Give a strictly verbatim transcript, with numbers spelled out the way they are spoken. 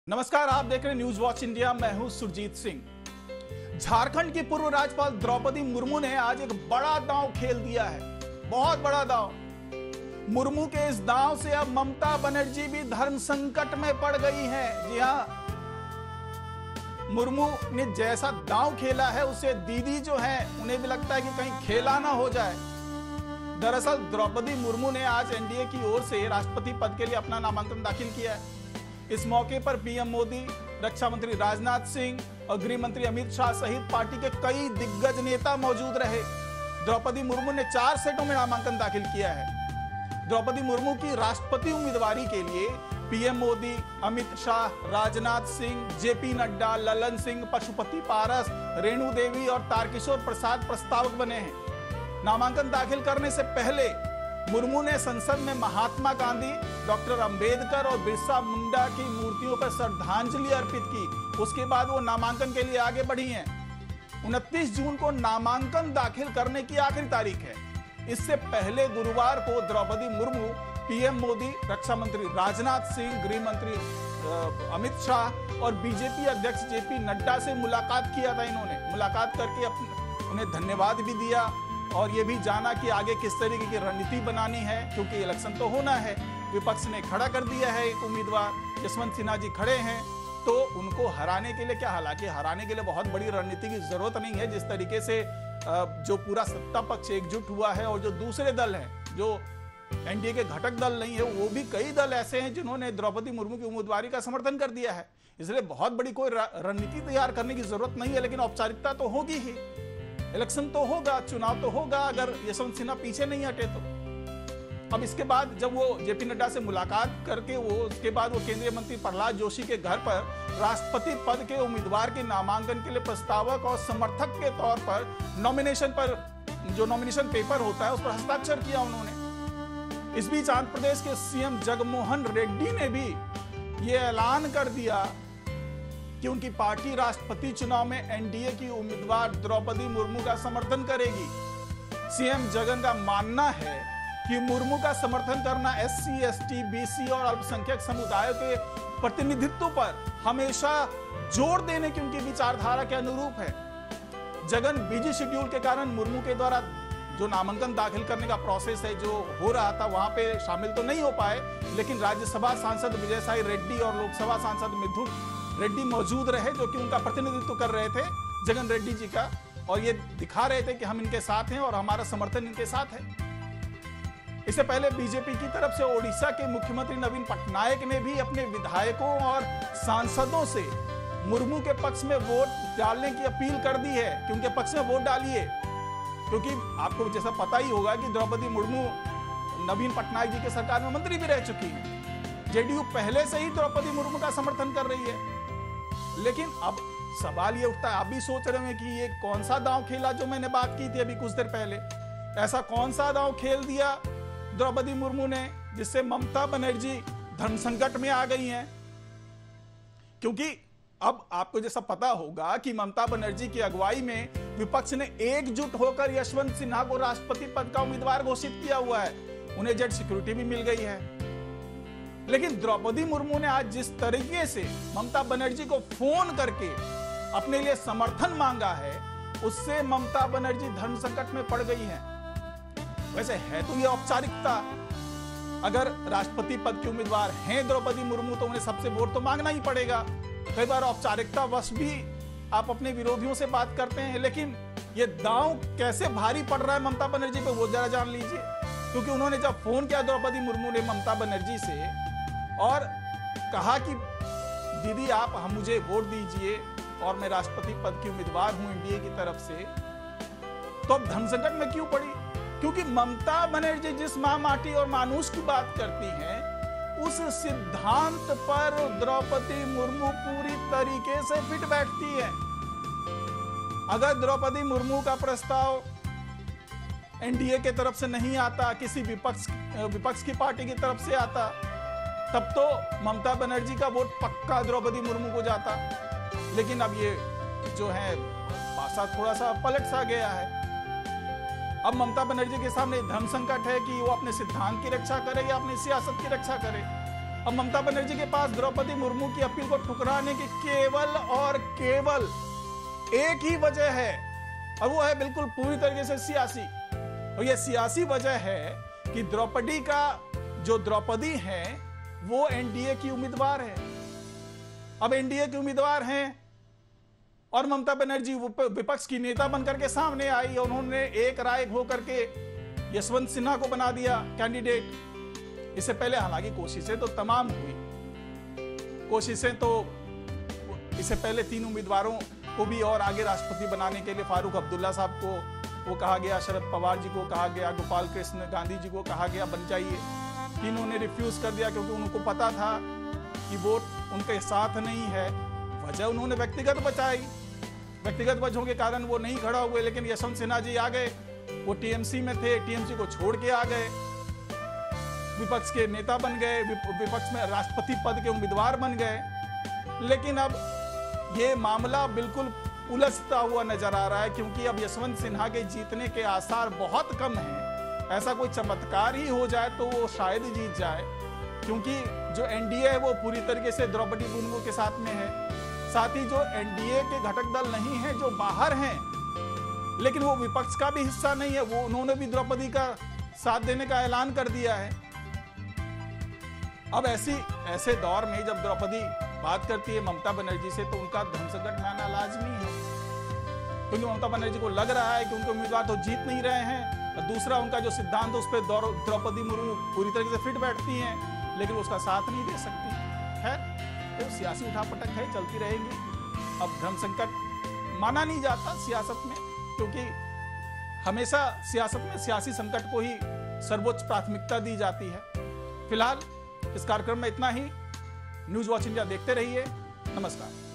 नमस्कार, आप देख रहे हैं न्यूज वॉच इंडिया। मैं हूं सुरजीत सिंह। झारखंड की पूर्व राज्यपाल द्रौपदी मुर्मू ने आज एक बड़ा दांव खेल दिया है, बहुत बड़ा दांव। मुर्मू के इस दांव से अब ममता बनर्जी भी धर्म संकट में पड़ गई हैं। जी हां, मुर्मू ने जैसा दांव खेला है उससे दीदी जो है उन्हें भी लगता है कि कहीं खेला ना हो जाए। दरअसल द्रौपदी मुर्मू ने आज एनडीए की ओर से राष्ट्रपति पद के लिए अपना नामांकन दाखिल किया है। इस मौके पर पीएम मोदी, रक्षा मंत्री राजनाथ सिंह और गृह मंत्री अमित शाह सहित पार्टी के कई दिग्गज नेता मौजूद रहे। द्रौपदी मुर्मू ने चार सेटों में नामांकन दाखिल किया है। द्रौपदी मुर्मू की राष्ट्रपति उम्मीदवारी के लिए पीएम मोदी, अमित शाह, राजनाथ सिंह, जेपी नड्डा, ललन सिंह, पशुपति पारस, रेणु देवी और तारकिशोर प्रसाद प्रस्तावक बने हैं। नामांकन दाखिल करने से पहले मुर्मू ने संसद में महात्मा गांधी, डॉक्टर अंबेडकर और बिरसा मुंडा की मूर्तियों पर श्रद्धांजलि अर्पित की। उसके बाद वो नामांकन के लिए आगे बढ़ी हैं। उनतीस जून को नामांकन दाखिल करने की आखिरी तारीख है। इससे पहले गुरुवार को द्रौपदी मुर्मू पीएम मोदी, रक्षा मंत्री राजनाथ सिंह, गृह मंत्री अमित शाह और बीजेपी अध्यक्ष जेपी नड्डा से मुलाकात किया था। इन्होंने मुलाकात करके अपने उन्हें धन्यवाद भी दिया और ये भी जाना कि आगे किस तरीके की रणनीति बनानी है, क्योंकि इलेक्शन तो होना है। विपक्ष ने खड़ा कर दिया है एक उम्मीदवार, यशवंत सिन्हा जी खड़े हैं, तो उनको हराने के लिए क्या, हालांकि हराने के लिए बहुत बड़ी रणनीति की जरूरत नहीं है। जिस तरीके से जो पूरा सत्ता पक्ष एकजुट हुआ है और जो दूसरे दल हैं, जो एनडीए के घटक दल नहीं है, वो भी कई दल ऐसे हैं जिन्होंने द्रौपदी मुर्मू की उम्मीदवारी का समर्थन कर दिया है। इसलिए बहुत बड़ी कोई रणनीति तैयार करने की जरूरत नहीं है, लेकिन औपचारिकता तो होगी ही। इलेक्शन तो होगा, चुनाव तो होगा, अगर यशवंत सिन्हा पीछे नहीं हटे तो। अब इसके बाद जब वो जेपी नड्डा से मुलाकात करके वो उसके बाद वो केंद्रीय मंत्री प्रहलाद जोशी के घर पर राष्ट्रपति पद के उम्मीदवार के नामांकन के लिए प्रस्तावक और समर्थक के तौर पर नॉमिनेशन पर जो नॉमिनेशन पेपर होता है उस पर हस्ताक्षर किया उन्होंने। इस बीच आंध्र प्रदेश के सीएम जगनमोहन रेड्डी ने भी ये ऐलान कर दिया कि उनकी पार्टी राष्ट्रपति चुनाव में एनडीए की उम्मीदवार द्रौपदी मुर्मू का समर्थन करेगी। सीएम जगन का मानना है कि मुर्मू का समर्थन करना एससी, एसटी, बीसी और अल्पसंख्यक समुदायों के प्रतिनिधित्व पर हमेशा जोर देने की उनकी विचारधारा के अनुरूप है। जगन बिजी शेड्यूल के कारण मुर्मू के द्वारा जो नामांकन दाखिल करने का प्रोसेस है जो हो रहा था वहां पे शामिल तो नहीं हो पाए, लेकिन राज्यसभा सांसद विजयसाई रेड्डी और लोकसभा सांसद मिथुन रेड्डी मौजूद रहे, जो कि उनका प्रतिनिधित्व कर रहे थे जगन रेड्डी जी का, और ये दिखा रहे थे कि हम इनके साथ हैं और हमारा समर्थन इनके साथ है। इससे पहले बीजेपी की तरफ से ओडिशा के मुख्यमंत्री नवीन पटनायक ने भी अपने विधायकों और सांसदों से मुर्मू के पक्ष में वोट डालने की अपील कर दी है कि उनके पक्ष में वोट डालिए, क्योंकि आपको जैसा पता ही होगा कि द्रौपदी मुर्मू नवीन पटनायक जी के सरकार में मंत्री भी रह चुकी है। जेडीयू पहले से ही द्रौपदी मुर्मू का समर्थन कर रही है। लेकिन अब सवाल ये उठता है, आप भी सोच रहे हैं कि ये कौन सा दांव खेला जो मैंने बात की थी अभी कुछ देर पहले। ऐसा कौन सा दांव खेल दिया द्रौपदी मुर्मू ने जिससे ममता बनर्जी धर्म संकट में आ गई हैं? क्योंकि अब आपको जैसा पता होगा कि ममता बनर्जी की अगुवाई में विपक्ष ने एकजुट होकर यशवंत सिन्हा को राष्ट्रपति पद का उम्मीदवार घोषित किया हुआ है। उन्हें जेड सिक्योरिटी भी मिल गई है। लेकिन द्रौपदी मुर्मू ने आज जिस तरीके से ममता बनर्जी को फोन करके अपने लिए समर्थन मांगा है, उससे ममता बनर्जी धर्म संकट में पड़ गई हैं। वैसे है तो ये औपचारिकता, अगर राष्ट्रपति पद के उम्मीदवार हैं द्रौपदी मुर्मू तो उन्हें सबसे वोट तो मांगना ही पड़ेगा। कई बार औपचारिकता वश भी आप अपने विरोधियों से बात करते हैं, लेकिन ये दांव कैसे भारी पड़ रहा है ममता बनर्जी पे वो जरा जान लीजिए। क्योंकि उन्होंने जब फोन किया द्रौपदी मुर्मू ने ममता बनर्जी से और कहा कि दीदी आप हम मुझे वोट दीजिए और मैं राष्ट्रपति पद की उम्मीदवार हूं एनडीए की तरफ से, तो अब धर्म संकट में क्यों पड़ी? क्योंकि ममता बनर्जी जिस मां माटी और मानुष की बात करती हैं, उस सिद्धांत पर द्रौपदी मुर्मू पूरी तरीके से फिट बैठती है। अगर द्रौपदी मुर्मू का प्रस्ताव एनडीए की तरफ से नहीं आता, किसी विपक्ष विपक्ष की पार्टी की तरफ से आता, तब तो ममता बनर्जी का वोट पक्का द्रौपदी मुर्मू को जाता। लेकिन अब ये जो है पासा थोड़ा सा पलट सा गया है। अब ममता बनर्जी के सामने धर्म संकट है कि वो अपने सिद्धांत की रक्षा करे या अपनी सियासत की रक्षा करे। अब ममता बनर्जी के पास द्रौपदी मुर्मू की अपील को ठुकराने की केवल और केवल एक ही वजह है, और वो है बिल्कुल पूरी तरीके से सियासी। और ये सियासी वजह है कि द्रौपदी का जो द्रौपदी है वो एनडीए की उम्मीदवार है। अब एनडीए की उम्मीदवार हैं और ममता बनर्जी विपक्ष की नेता बनकर के सामने आई और उन्होंने एक राय होकर के यशवंत सिन्हा को बना दिया कैंडिडेट। इससे पहले हालांकि कोशिशें तो तमाम हुई, कोशिशें तो इससे पहले तीन उम्मीदवारों को भी और आगे राष्ट्रपति बनाने के लिए फारूक अब्दुल्ला साहब को वो कहा गया, शरद पवार जी को कहा गया, गोपाल कृष्ण गांधी जी को कहा गया बन जाइए। तीनों ने रिफ्यूज कर दिया क्योंकि उनको पता था कि वोट उनके साथ नहीं है। वजह उन्होंने व्यक्तिगत बचाई, व्यक्तिगत वजहों के कारण वो नहीं खड़ा हुए। लेकिन यशवंत सिन्हा जी आ गए, वो टीएमसी में थे, टीएमसी को छोड़ के आ गए, विपक्ष के नेता बन गए, विपक्ष में राष्ट्रपति पद के उम्मीदवार बन गए। लेकिन अब ये मामला बिल्कुल उलझता हुआ नजर आ रहा है क्योंकि अब यशवंत सिन्हा के जीतने के आसार बहुत कम हैं। ऐसा कोई चमत्कार ही हो जाए तो वो शायद ही जीत जाए, क्योंकि जो एनडीए है वो पूरी तरीके से द्रौपदी मुर्मू के साथ में है। साथ ही जो एनडीए के घटक दल नहीं है, जो बाहर हैं, लेकिन वो विपक्ष का भी हिस्सा नहीं है, वो उन्होंने भी द्रौपदी का साथ देने का ऐलान कर दिया है। अब ऐसी ऐसे दौर में जब द्रौपदी बात करती है ममता बनर्जी से तो उनका धर्म संकट में आना लाजमी है, क्योंकि ममता बनर्जी को लग रहा है कि उनके उम्मीदवार तो जीत नहीं रहे हैं। और दूसरा, उनका जो सिद्धांत उस पर द्रौपदी मुर्मू पूरी तरीके से फिट बैठती हैं, लेकिन उसका साथ नहीं दे सकती है। तो सियासी उठापटक है, चलती रहेगी। अब धर्म संकट माना नहीं जाता सियासत में, क्योंकि हमेशा सियासत में सियासी संकट को ही सर्वोच्च प्राथमिकता दी जाती है। फिलहाल इस कार्यक्रम में इतना ही। न्यूज वॉच इंडिया देखते रहिए। नमस्कार।